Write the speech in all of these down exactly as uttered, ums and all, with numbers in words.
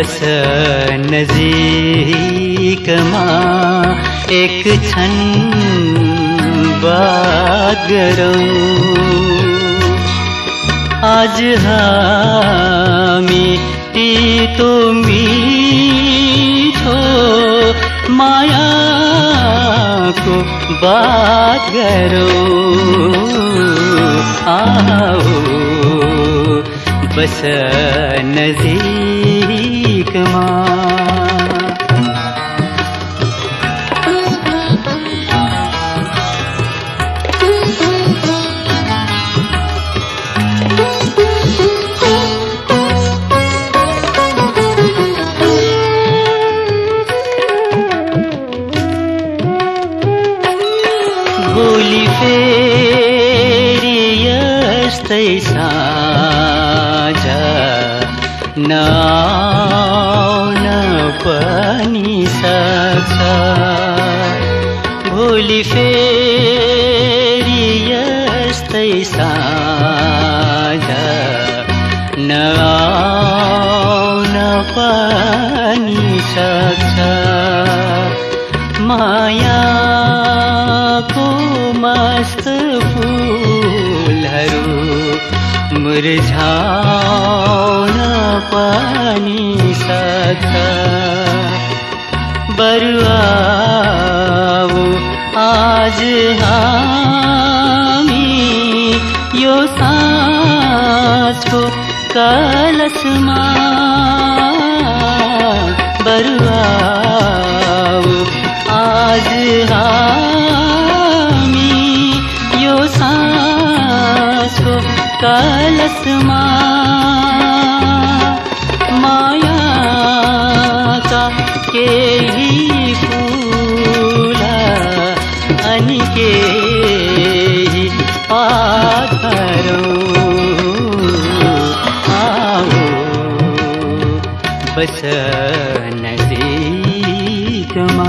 बस नजीकमा एक क्षण बात गरौँ। आज हामी तीतो मीठो मायाको बात गरौँ। आओ बस नजीकमा। भोलि फेरि यस्तै साँझ नआउन पनि सक्छ। भोलि फेरि यस्तै साँझ नआउन पनि सक्छ। मायाको मस्त फूलहरू मुरझाउन पनि सक्छ। बरु आऊ आज हामी यो साँझको कलशमा। बरु आऊ आज हामी यो साँझको कलशमा। मायाका केही फूल अनि केही पातहरू। आओ बस नजीकमा।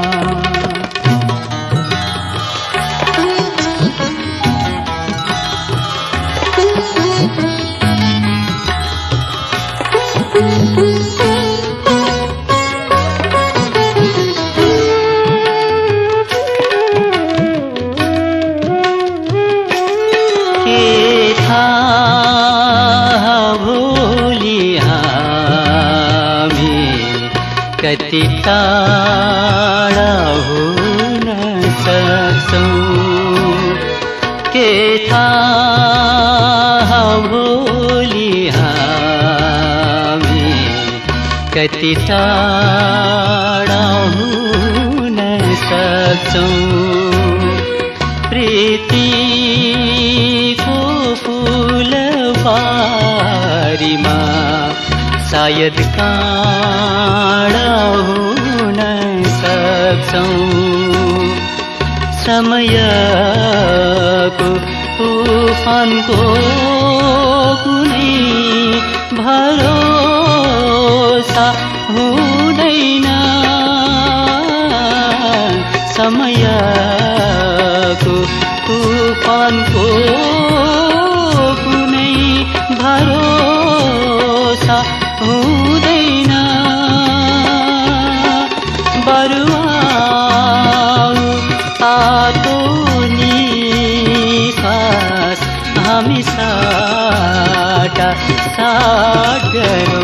के थाहा भोलि हामी कति टाढा हुन सक्छौँ। के थाहा भोलि हामी कति टाढा हुन सक्छौँ। प्रीतिको फुलबारीमा सायद काँडा हुन सक्छौँ। समयको तुफानको कुनै भरोसा हुँदैन। समयको तुफानको कुनै भरोसा हुँदैन। बरु आऊ तातो निश्वास हामी साटा साट गरौँ।